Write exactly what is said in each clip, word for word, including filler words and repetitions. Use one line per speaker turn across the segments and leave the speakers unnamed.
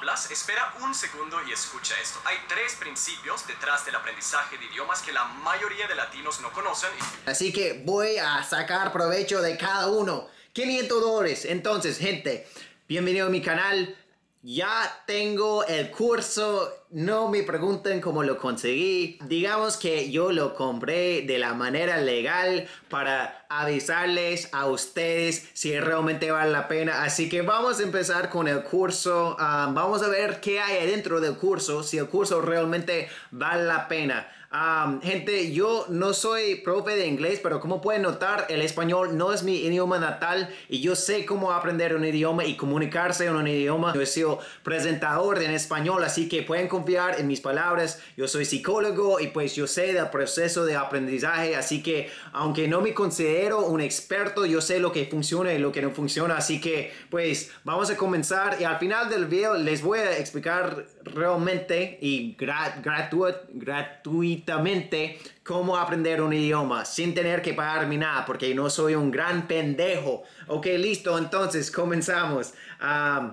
hablas, espera un segundo y escucha esto. Hay tres principios detrás del aprendizaje de idiomas que la mayoría de latinos no conocen.
Así que voy a sacar provecho de cada uno. quinientos dólares. Entonces, gente, bienvenido a mi canal. Ya tengo el curso, no me pregunten cómo lo conseguí. Digamos que yo lo compré de la manera legal para avisarles a ustedes si realmente vale la pena. Así que vamos a empezar con el curso. Um, vamos a ver qué hay dentro del curso, si el curso realmente vale la pena. Um, gente, yo no soy profe de inglés, pero como pueden notar, el español no es mi idioma natal y yo sé cómo aprender un idioma y comunicarse en un idioma. Yo he sido presentador en español, así que pueden confiar en mis palabras. Yo soy psicólogo y pues yo sé del proceso de aprendizaje, así que aunque no me considero un experto, yo sé lo que funciona y lo que no funciona. Así que pues vamos a comenzar y al final del video les voy a explicar realmente y gra gratuit gratuitamente cómo aprender un idioma sin tener que pagarme nada, porque no soy un gran pendejo. Ok, listo, entonces comenzamos. Um,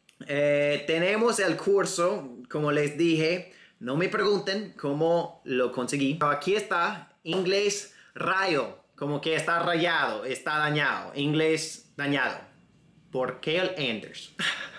eh, tenemos el curso, como les dije. No me pregunten cómo lo conseguí. Aquí está, inglés rayo, como que está rayado, está dañado. Inglés dañado, por Kale Anders.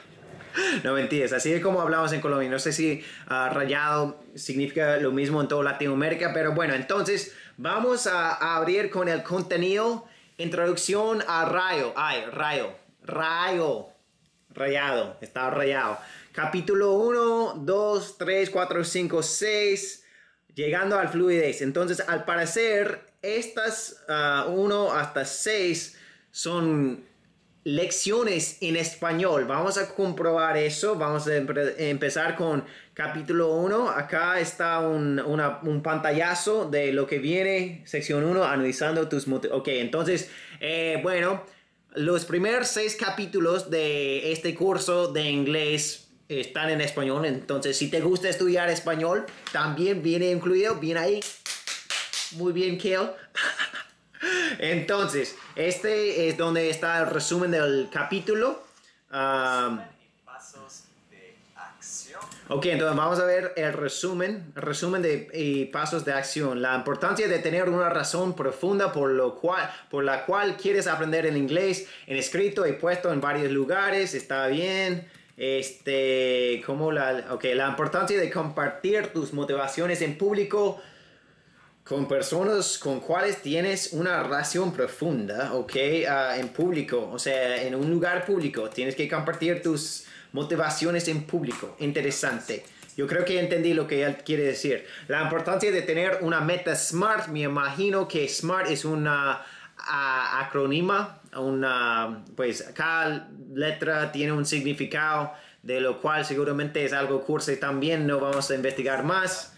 No mentiras, así es como hablamos en Colombia. No sé si uh, rayado significa lo mismo en toda Latinoamérica, pero bueno, entonces vamos a, a abrir con el contenido. Introducción a rayo. Ay, rayo, rayo, rayado, está rayado. Capítulo uno, dos, tres, cuatro, cinco, seis, llegando al fluidez. Entonces, al parecer, estas uh, uno hasta seis son lecciones en español. Vamos a comprobar eso. Vamos a empezar con capítulo uno. Acá está un, una, un pantallazo de lo que viene. Sección uno, analizando tus motivos. Ok, entonces, eh, bueno, los primeros seis capítulos de este curso de inglés están en español. Entonces, si te gusta estudiar español, también viene incluido. Bien ahí. Muy bien, Kale. Entonces, este es donde está el resumen del capítulo. Um, ok, entonces vamos a ver el resumen, el resumen de y pasos de acción. La importancia de tener una razón profunda por, lo cual, por la cual quieres aprender el inglés en escrito y puesto en varios lugares. Está bien. Este, como la, okay, la importancia de compartir tus motivaciones en público con personas con cuales tienes una relación profunda, ok, uh, en público, o sea, en un lugar público, tienes que compartir tus motivaciones en público. Interesante. Yo creo que entendí lo que él quiere decir. La importancia de tener una meta SMART, me imagino que SMART es una uh, acrónima, una, pues cada letra tiene un significado, de lo cual seguramente es algo cursi también, no vamos a investigar más.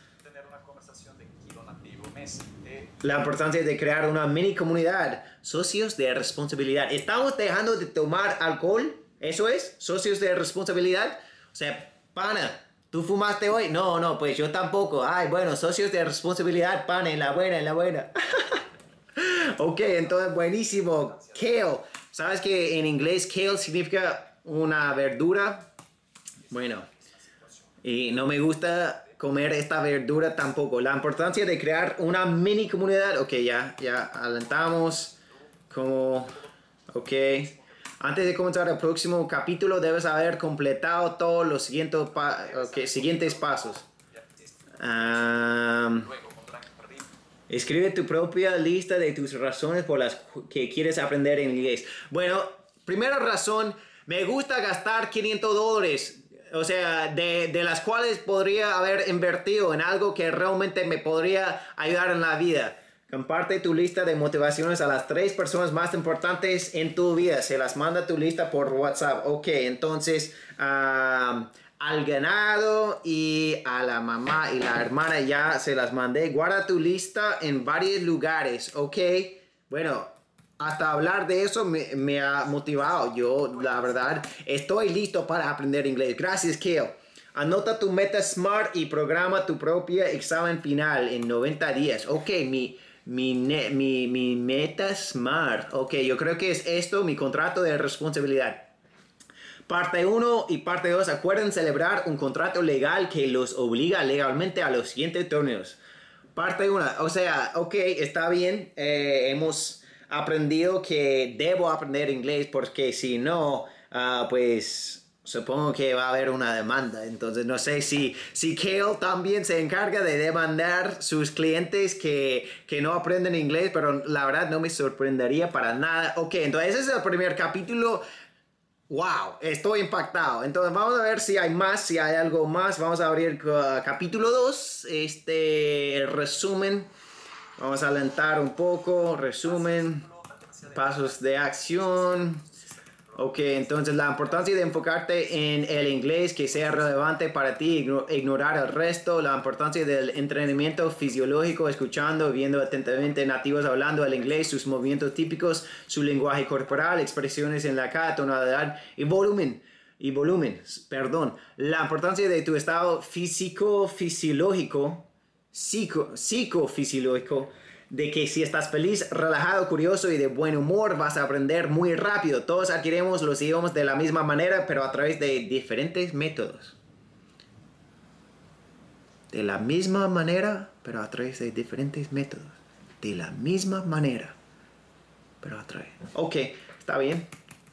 La importancia de crear una mini comunidad. Socios de responsabilidad. ¿Estamos dejando de tomar alcohol? ¿Eso es? ¿Socios de responsabilidad? O sea, pana, ¿tú fumaste hoy? No, no, pues yo tampoco. Ay, bueno, socios de responsabilidad, pana, en la buena, en la buena. Ok, entonces, buenísimo. Kale. ¿Sabes que en inglés kale significa una verdura? Bueno, y no me gusta comer esta verdura tampoco. La importancia de crear una mini comunidad. Ok, ya, ya adelantamos. Como, ok. Antes de comenzar el próximo capítulo, debes haber completado todos los siguientes, pa okay, siguientes pasos. Um, escribe tu propia lista de tus razones por las que quieres aprender inglés. Bueno, primera razón, me gusta gastar quinientos dólares. O sea, de, de las cuales podría haber invertido en algo que realmente me podría ayudar en la vida. Comparte tu lista de motivaciones a las tres personas más importantes en tu vida. Se las manda tu lista por WhatsApp. Ok, entonces um, al ganado y a la mamá y la hermana ya se las mandé. Guarda tu lista en varios lugares. Ok, bueno. Hasta hablar de eso me, me ha motivado. Yo, la verdad, estoy listo para aprender inglés. Gracias, Kale. Anota tu meta SMART y programa tu propio examen final en noventa días. Ok, mi, mi, mi, mi meta SMART. Ok, yo creo que es esto, mi contrato de responsabilidad. Parte uno y parte dos. Acuerden celebrar un contrato legal que los obliga legalmente a los siguientes torneos. Parte uno. O sea, ok, está bien. Eh, hemos aprendido que debo aprender inglés porque si no, uh, pues... supongo que va a haber una demanda. Entonces no sé si, si Kale también se encarga de demandar sus clientes que, que no aprenden inglés, pero la verdad no me sorprendería para nada. Ok, entonces ese es el primer capítulo. Wow, estoy impactado. Entonces vamos a ver si hay más, si hay algo más. Vamos a abrir uh, capítulo dos. Este, el resumen. Vamos a alentar un poco. Resumen. Pasos de acción. Ok, entonces la importancia de enfocarte en el inglés que sea relevante para ti, ignorar el resto, la importancia del entrenamiento fisiológico, escuchando, viendo atentamente nativos hablando el inglés, sus movimientos típicos, su lenguaje corporal, expresiones en la cara, tonalidad y volumen. Y volumen, perdón. La importancia de tu estado físico, fisiológico, psico, psicofisiológico, de que si estás feliz, relajado, curioso y de buen humor, vas a aprender muy rápido. Todos adquirimos los idiomas de la misma manera, pero a través de diferentes métodos. De la misma manera, pero a través de diferentes métodos. De la misma manera, pero a través... Ok, está bien.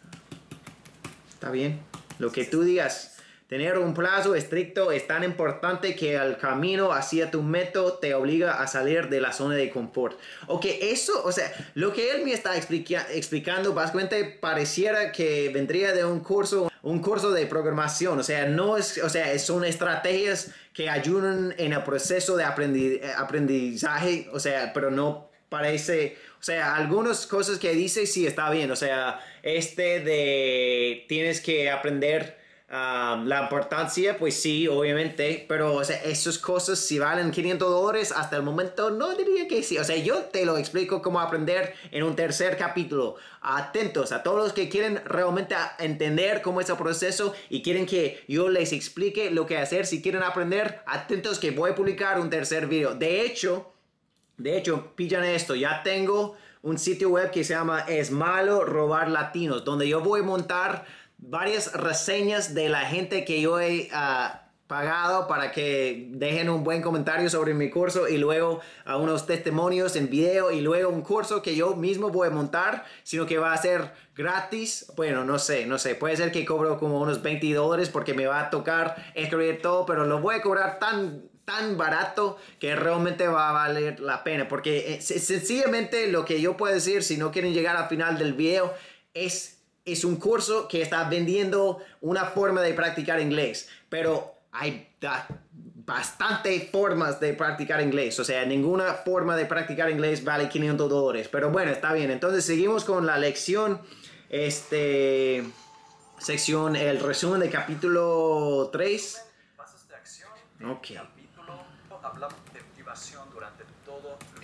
Está bien. Lo que tú digas. Tener un plazo estricto es tan importante que el camino hacia tu método te obliga a salir de la zona de confort. Ok, eso, o sea, lo que él me está explica explicando básicamente pareciera que vendría de un curso, un curso de programación. O sea, no es, o sea, son estrategias que ayudan en el proceso de aprendi aprendizaje, o sea, pero no parece, o sea, algunas cosas que dice sí está bien. O sea, este de tienes que aprender. Um, la importancia, pues sí, obviamente, pero o sea, esas cosas si valen quinientos dólares hasta el momento, no diría que sí. O sea, yo te lo explico cómo aprender en un tercer capítulo. Atentos a todos los que quieren realmente entender cómo es el proceso y quieren que yo les explique lo que hacer. Si quieren aprender, atentos que voy a publicar un tercer video. De hecho, de hecho, pillan esto, ya tengo un sitio web que se llama Es Malo Robar Latinos, donde yo voy a montar varias reseñas de la gente que yo he uh, pagado para que dejen un buen comentario sobre mi curso y luego uh, unos testimonios en video y luego un curso que yo mismo voy a montar, sino que va a ser gratis. Bueno, no sé, no sé, puede ser que cobro como unos veinte dólares porque me va a tocar escribir todo, pero lo voy a cobrar tan tan barato que realmente va a valer la pena, porque eh, sencillamente lo que yo puedo decir, si no quieren llegar al final del video, es Es un curso que está vendiendo una forma de practicar inglés, pero hay bastantes formas de practicar inglés. O sea, ninguna forma de practicar inglés vale quinientos dólares. Pero bueno, está bien. Entonces seguimos con la lección. Este, sección, el resumen de capítulo tres.
Pasos de acción.
Ok.
Capítulo, hablamos de motivación durante todo el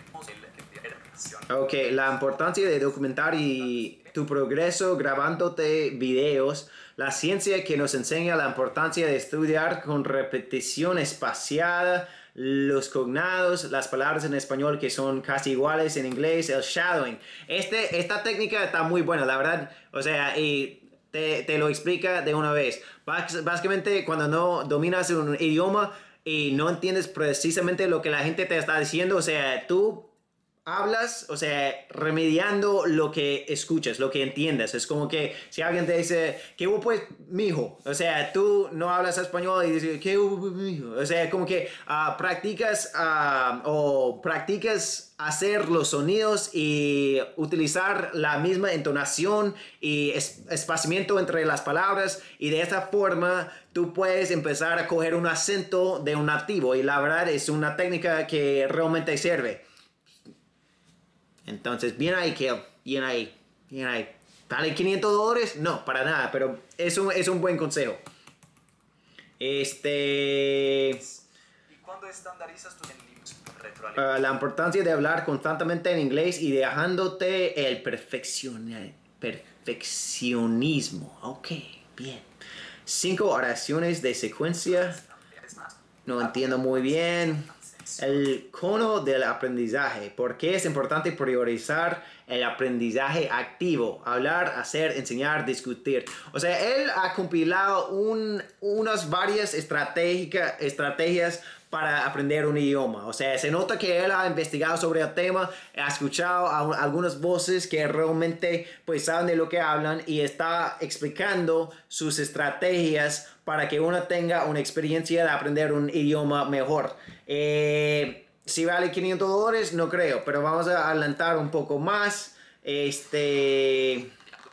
Ok, la importancia de documentar y tu progreso grabándote videos. La ciencia que nos enseña la importancia de estudiar con repetición espaciada, los cognados, las palabras en español que son casi iguales en inglés, el shadowing. Este, esta técnica está muy buena, la verdad. O sea, y te, te lo explica de una vez. Bás, básicamente, cuando no dominas un idioma y no entiendes precisamente lo que la gente te está diciendo, o sea, tú hablas, o sea, remediando lo que escuchas, lo que entiendes. Es como que si alguien te dice, ¿qué hubo pues, mijo? O sea, tú no hablas español y dices, ¿qué hubo, mijo? O sea, como que uh, practicas uh, o practicas hacer los sonidos y utilizar la misma entonación y es espaciamiento entre las palabras, y de esta forma tú puedes empezar a coger un acento de un nativo, y la verdad es una técnica que realmente sirve. Entonces, bien ahí, Kale, bien ahí, bien ahí. ¿Vale quinientos dólares? No, para nada, pero es un, es un buen consejo. Este...
¿Y cuándo estandarizas tus
uh, la importancia de hablar constantemente en inglés y dejándote el perfeccion, perfeccionismo. Ok, bien. Cinco oraciones de secuencia. No entiendo muy bien. El cono del aprendizaje. ¿Por qué es importante priorizar el aprendizaje activo. Hablar, hacer, enseñar, discutir. O sea, él ha compilado un, unas varias estratégica, estrategias para aprender un idioma. O sea, se nota que él ha investigado sobre el tema, ha escuchado a, a algunas voces que realmente pues saben de lo que hablan y está explicando sus estrategias para que uno tenga una experiencia de aprender un idioma mejor. Eh, si vale quinientos dólares, no creo, pero vamos a adelantar un poco más. Este...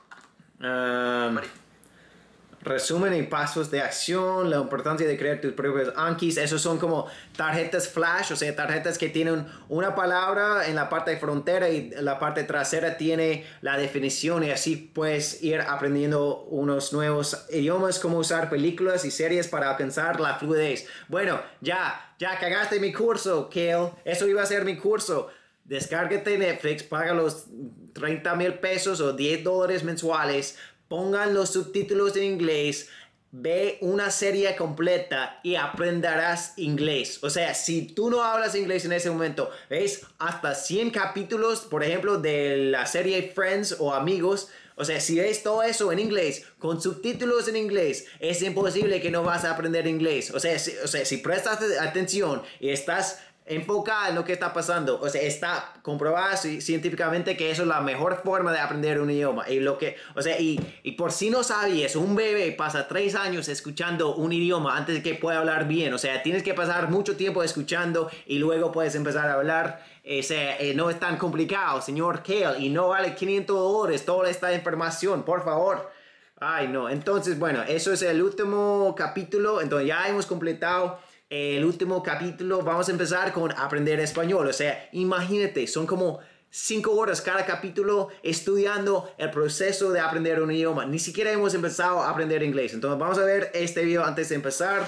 Um, Resumen y pasos de acción, la importancia de crear tus propios Ankis. Esos son como tarjetas flash, o sea, tarjetas que tienen una palabra en la parte frontera y la parte trasera tiene la definición, y así puedes ir aprendiendo unos nuevos idiomas, como usar películas y series para alcanzar la fluidez. Bueno, ya, ya cagaste mi curso, Kale. Eso iba a ser mi curso. Descárgate Netflix, paga los treinta mil pesos o diez dólares mensuales. Pongan los subtítulos en inglés, ve una serie completa y aprenderás inglés. O sea, si tú no hablas inglés en ese momento, ves hasta cien capítulos, por ejemplo, de la serie Friends o Amigos. O sea, si ves todo eso en inglés, con subtítulos en inglés, es imposible que no vas a aprender inglés. O sea, si, o sea, si prestas atención y estás enfocada en lo que está pasando, o sea, está comprobado científicamente que eso es la mejor forma de aprender un idioma. Y lo que, o sea, y, y por si no sabías, un bebé pasa tres años escuchando un idioma antes de que pueda hablar bien. O sea, tienes que pasar mucho tiempo escuchando y luego puedes empezar a hablar. O sea, eh, no es tan complicado, señor Kale, y no vale quinientos dólares toda esta información, por favor. Ay, no. Entonces, bueno, eso es el último capítulo. Entonces ya hemos completado el último capítulo. Vamos a empezar con aprender español. O sea, imagínate, son como cinco horas cada capítulo estudiando el proceso de aprender un idioma. Ni siquiera hemos empezado a aprender inglés. Entonces vamos a ver este video antes de empezar.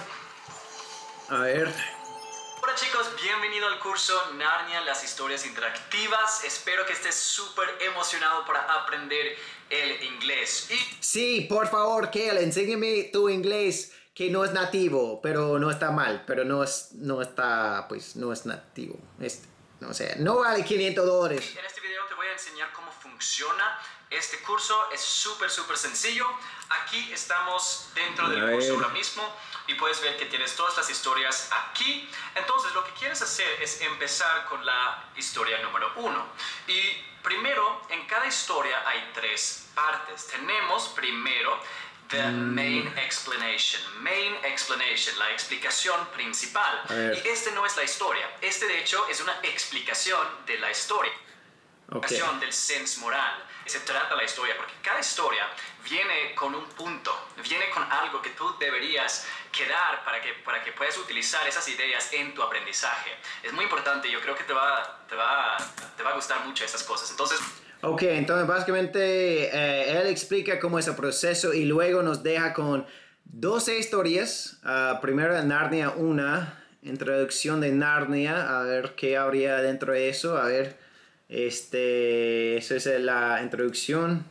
A ver.
Hola chicos, bienvenido al curso Narnia, las historias interactivas. Espero que estés súper emocionado para aprender el inglés. Y...
sí, por favor, Kale, enséñame tu inglés, que no es nativo, pero no está mal, pero no es, no está, pues, no es nativo. Este, no sé, no vale quinientos dólares.
En este video te voy a enseñar cómo funciona este curso. Es súper, súper sencillo. Aquí estamos dentro del curso ahora mismo y puedes ver que tienes todas las historias aquí. Entonces, lo que quieres hacer es empezar con la historia número uno. Y primero, en cada historia hay tres partes. Tenemos primero the main explanation, main explanation, la explicación principal. Y este no es la historia, este de hecho es una explicación de la historia,
okay.
Explicación del sensmoral. Se trata la historia porque cada historia viene con un punto, viene con algo que tú deberías quedar para que, para que puedas utilizar esas ideas en tu aprendizaje. Es muy importante, yo creo que te va, te va, te va a gustar mucho estas cosas. Entonces...
ok, entonces básicamente eh, él explica cómo es el proceso y luego nos deja con doce historias. Uh, primero en Narnia una, introducción de Narnia, a ver qué habría dentro de eso, a ver, este, eso es la introducción.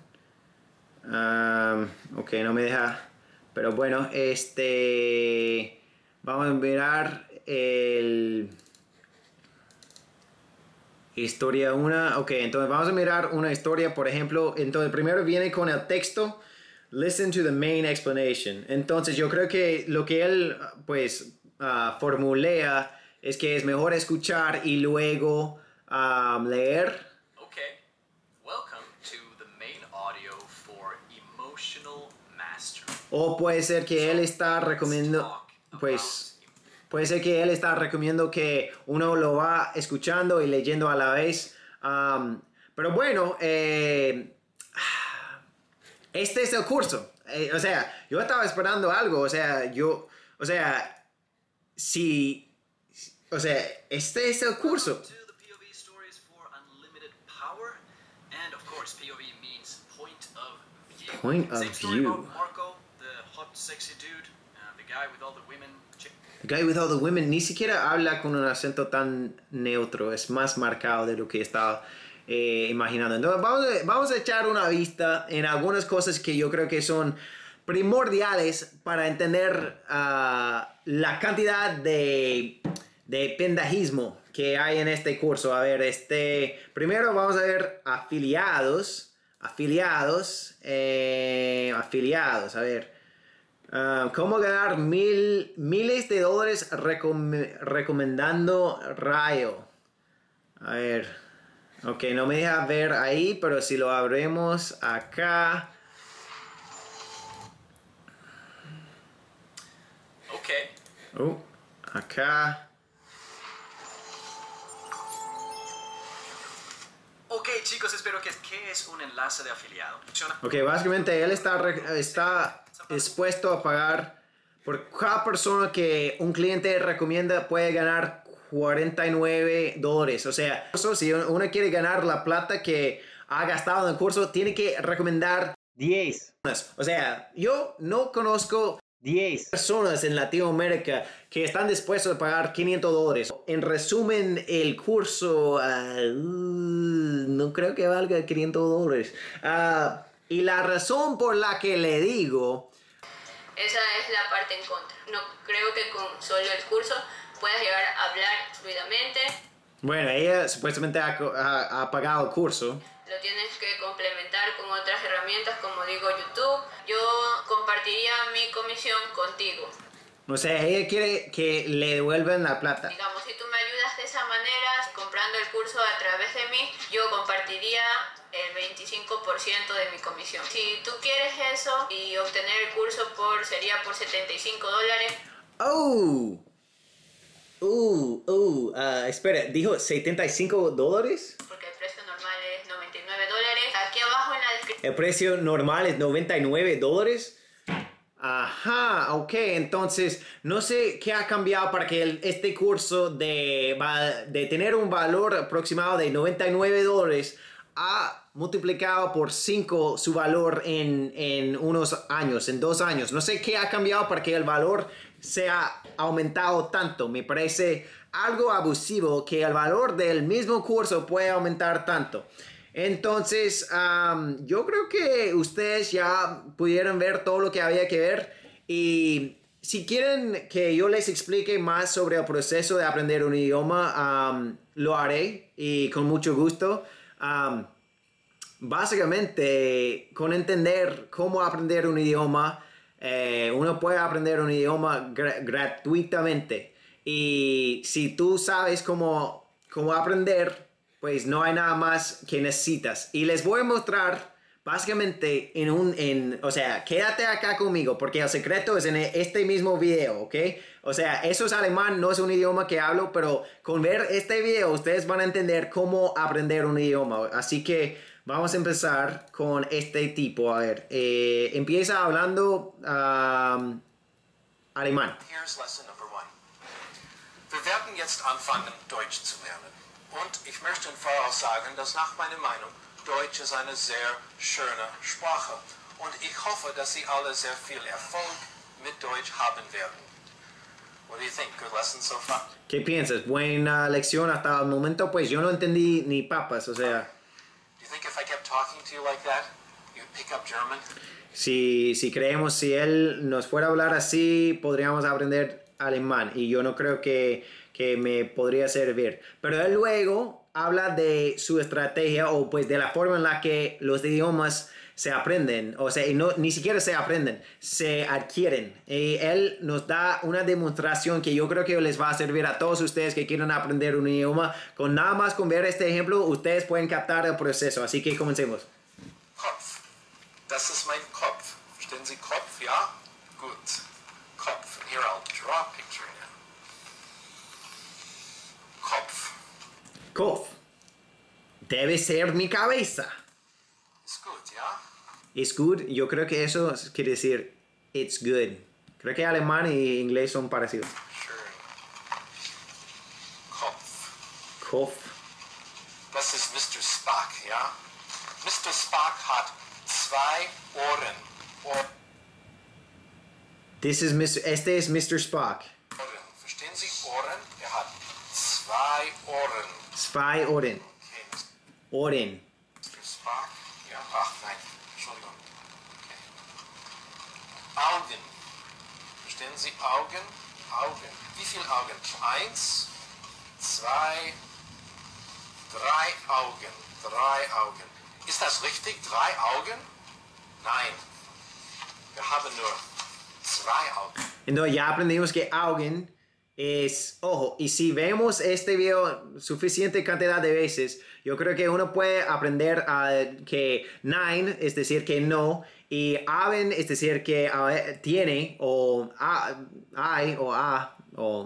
Um, ok, no me deja, pero bueno, este, vamos a mirar el... historia una, ok, entonces vamos a mirar una historia, por ejemplo, entonces primero viene con el texto, listen to the main explanation. Entonces yo creo que lo que él, pues, uh, formulea es que es mejor escuchar y luego um, leer.
Ok, welcome to the main audio for emotional mastery.
O puede ser que él está recomendando, pues... puede ser que él está recomendando que uno lo va escuchando y leyendo a la vez. Um, pero bueno, eh, este es el curso. Eh, o sea, yo estaba esperando algo. O sea, yo, o sea, si, o sea, este es el curso. Point of view.
Marco, the hot, sexy dude, uh, the guy with all the women.
The Guy with All the Women ni siquiera habla con un acento tan neutro, es más marcado de lo que estaba eh, imaginando. Entonces vamos a, vamos a echar una vista en algunas cosas que yo creo que son primordiales para entender uh, la cantidad de, de pendejismo que hay en este curso. A ver, este, primero vamos a ver afiliados, afiliados, eh, afiliados, a ver. Uh, ¿Cómo ganar mil, miles de dólares recom recomendando Rayo? A ver, ok, no me deja ver ahí, pero si lo abrimos acá.
Ok.
Uh, acá.
Ok, chicos, espero que ¿qué es un enlace de afiliado? ¿Funciona?
Ok, básicamente él está, está dispuesto a pagar por cada persona que un cliente recomienda, puede ganar cuarenta y nueve dólares. O sea, si uno quiere ganar la plata que ha gastado en el curso, tiene que recomendar diez. O sea, yo no conozco diez personas en Latinoamérica que están dispuestos a pagar quinientos dólares. En resumen, el curso uh, no creo que valga quinientos dólares. Uh, y la razón por la que le digo...
Esa es la parte en contra. No creo que con solo el curso puedas llegar a hablar fluidamente.
Bueno, ella supuestamente ha, ha, ha pagado el curso.
Lo tienes que complementar con otras herramientas como digo YouTube. Yo compartiría mi comisión contigo.
O sea, ella quiere que le devuelvan la plata.
Digamos, si tú me ayudas de esa manera, comprando el curso a través de mí, yo compartiría el veinticinco por ciento de mi comisión. Si tú quieres eso y obtener el curso por sería por setenta y cinco dólares.
¡Oh! Uh, uh, uh, espera, ¿dijo setenta y cinco dólares?
Porque el precio normal es noventa y nueve dólares. Aquí abajo en la descripción.
El precio normal es noventa y nueve dólares. Ajá, ok, entonces no sé qué ha cambiado para que el, este curso de, de tener un valor aproximado de noventa y nueve dólares ha multiplicado por cinco su valor en, en unos años, en dos años. No sé qué ha cambiado para que el valor se ha aumentado tanto. Me parece algo abusivo que el valor del mismo curso puede aumentar tanto. Entonces, um, yo creo que ustedes ya pudieron ver todo lo que había que ver. Y si quieren que yo les explique más sobre el proceso de aprender un idioma, um, lo haré y con mucho gusto. Um, básicamente, con entender cómo aprender un idioma, eh, uno puede aprender un idioma gra gratuitamente. Y si tú sabes cómo, cómo aprender, pues no hay nada más que necesitas. Y les voy a mostrar básicamente en un... En, o sea, quédate acá conmigo porque el secreto es en este mismo video, ¿ok? O sea, eso es alemán, no es un idioma que hablo, pero con ver este video ustedes van a entender cómo aprender un idioma. Así que vamos a empezar con este tipo. A ver, eh, empieza hablando um, alemán.
Here's lesson number one. Wir werden jetzt anfangen, Deutsch zu lernen. Und ich möchte im Voraus sagen, dass nach meiner Meinung Deutsch ist eine sehr schöne Sprache. Und ich hoffe, dass Sie alle sehr viel Erfolg mit Deutsch haben werden. What do you think? Good lesson so far?
¿Qué piensas? Buena lección hasta el momento, pues yo no entendí ni papas, o sea...
Do you think if I kept talking to you like that, you'd pick up German?
Si, si creemos, si él nos fuera a hablar así, podríamos aprender alemán. Y yo no creo que, que me podría servir. Pero él luego habla de su estrategia o pues de la forma en la que los idiomas se aprenden. O sea, y no, ni siquiera se aprenden, se adquieren. Y él nos da una demostración que yo creo que les va a servir a todos ustedes que quieran aprender un idioma. Con nada más con ver este ejemplo, ustedes pueden captar el proceso. Así que comencemos.
Kopf. Das ist mein Kopf. Verstehen Sie Kopf? Ja? Gut. Kopf. And here I'll draw a picture now. Kopf.
Kopf. Debe ser mi cabeza.
Ist gut, ja?
It's good. Yo creo que eso quiere decir it's good. Creo que alemán y inglés son parecidos.
Schön. Kopf.
Kopf.
Das ist Mister Spock, ja? Mister Spock hat zwei Ohren. Ohren.
This is Mister Este es Mister Spock.
Verstehen Sie Ohren? Er hat zwei Ohren.
Zwei Ohren.
Okay,
Ohren.
Mister Spock. Ja, ach nein, Entschuldigung. Okay. Augen. Verstehen Sie Augen? Augen. Wie viele Augen? Eins, zwei, drei Augen, drei Augen. Ist das richtig? Drei Augen? Nein. Wir haben nur zwei Augen.
Entonces ya aprendimos que Augen es ojo. Y si vemos este video suficiente cantidad de veces, yo creo que uno puede aprender uh, que nine es decir que no. Y Haben es decir que uh, tiene o uh, hay o a o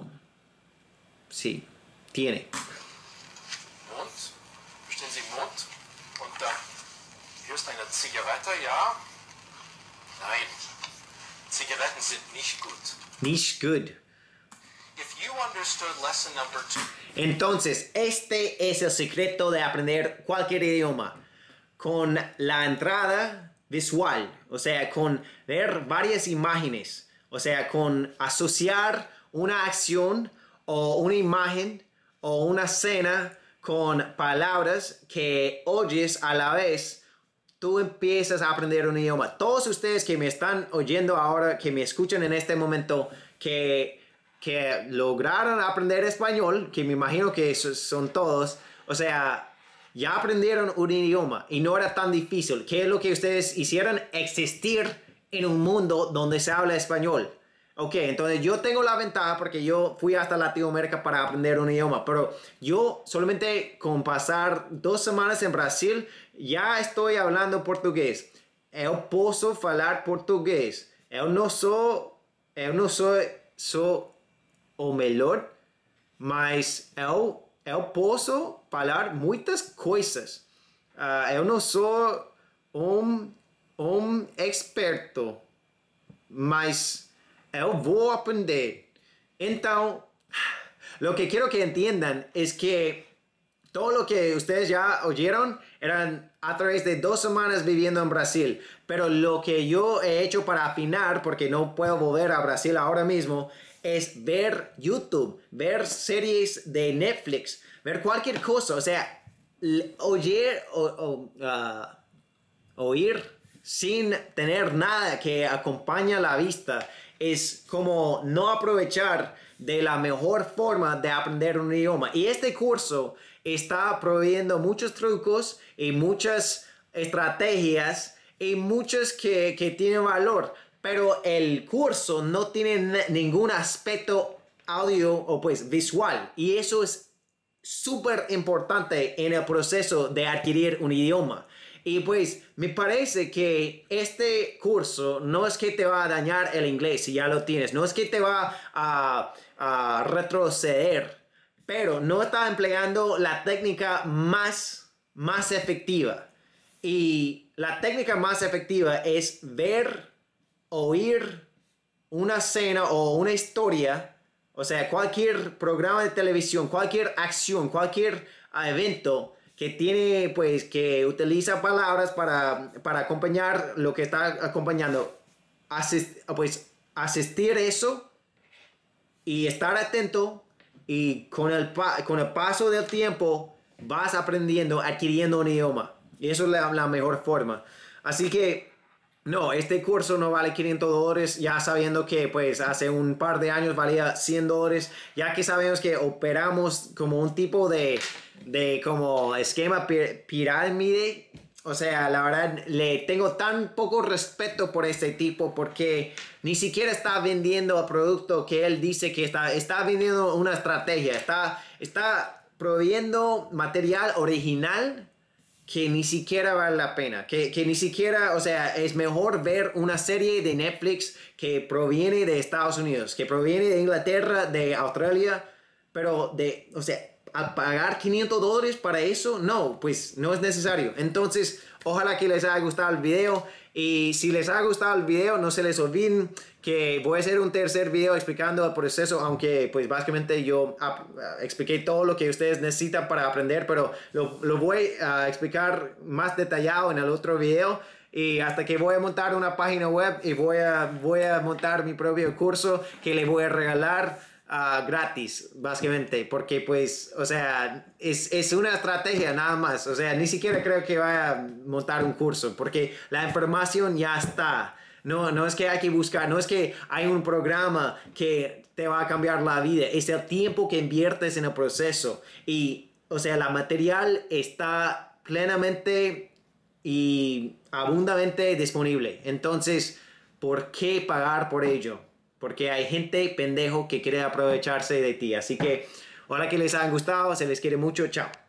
sí, tiene.
Mund. Verstehen Sie Mund? Und da. Hier ist eine Zigarette, ja? Nein. Zigaretten sind nicht gut.
Nicht good.
If you understood lesson number two.
Entonces, este es el secreto de aprender cualquier idioma. Con la entrada visual, o sea, con ver varias imágenes, o sea, con asociar una acción o una imagen o una escena con palabras que oyes a la vez, tú empiezas a aprender un idioma. Todos ustedes que me están oyendo ahora, que me escuchan en este momento, que, que lograron aprender español, que me imagino que son todos, o sea, ya aprendieron un idioma y no era tan difícil. ¿Qué es lo que ustedes hicieron? Existir en un mundo donde se habla español. Ok, entonces yo tengo la ventaja porque yo fui hasta Latinoamérica para aprender un idioma, pero yo solamente con pasar dos semanas en Brasil ya estoy hablando portugués. Eu posso falar portugués. Eu não sou, eu não sou, sou o melhor, mas eu, eu posso falar muitas coisas. Uh, eu não sou um, um experto, mas eu vou aprender. Entonces, lo que quiero que entiendan es que todo lo que ustedes ya oyeron eran a través de dos semanas viviendo en Brasil. Pero lo que yo he hecho para afinar, porque no puedo volver a Brasil ahora mismo, es ver YouTube, ver series de Netflix, ver cualquier cosa. O sea, oír, o, o, uh, oír sin tener nada que acompañe la vista es como no aprovechar de la mejor forma de aprender un idioma. Y este curso está proveyendo muchos trucos y muchas estrategias y muchas que, que tienen valor. Pero el curso no tiene ningún aspecto audio o pues visual. Y eso es súper importante en el proceso de adquirir un idioma. Y pues me parece que este curso no es que te va a dañar el inglés si ya lo tienes. No es que te va a, a retroceder. Pero no está empleando la técnica más, más efectiva. Y la técnica más efectiva es ver, oír una escena o una historia. O sea, cualquier programa de televisión, cualquier acción, cualquier evento que tiene, pues, que utiliza palabras para, para acompañar lo que está acompañando. Asist, pues, asistir eso y estar atento. Y con el, con el paso del tiempo vas aprendiendo, adquiriendo un idioma. Y eso es la, la mejor forma. Así que, no, este curso no vale quinientos dólares. Ya sabiendo que pues hace un par de años valía cien dólares. Ya que sabemos que operamos como un tipo de, de como esquema pirámide. O sea, la verdad, le tengo tan poco respeto por este tipo porque ni siquiera está vendiendo el producto que él dice que está, está vendiendo una estrategia, está, está proveyendo material original que ni siquiera vale la pena, que, que ni siquiera, o sea, es mejor ver una serie de Netflix que proviene de Estados Unidos, que proviene de Inglaterra, de Australia, pero de, o sea, ¿a pagar quinientos dólares para eso? No, pues no es necesario. Entonces, ojalá que les haya gustado el video. Y si les ha gustado el video, no se les olviden que voy a hacer un tercer video explicando el proceso. Aunque, pues básicamente yo uh, expliqué todo lo que ustedes necesitan para aprender. Pero lo, lo voy a explicar más detallado en el otro video. Y hasta que voy a montar una página web y voy a, voy a montar mi propio curso que les voy a regalar. Uh, gratis, básicamente, porque pues, o sea, es, es una estrategia nada más, o sea, ni siquiera creo que vaya a montar un curso, porque la información ya está, No, no es que hay que buscar, no es que hay un programa que te va a cambiar la vida. Es el tiempo que inviertes en el proceso. Y, o sea, la material está plenamente y abundantemente disponible. Entonces, ¿por qué pagar por ello? Porque hay gente pendejo que quiere aprovecharse de ti. Así que, ojalá que les haya gustado. Se les quiere mucho. Chao.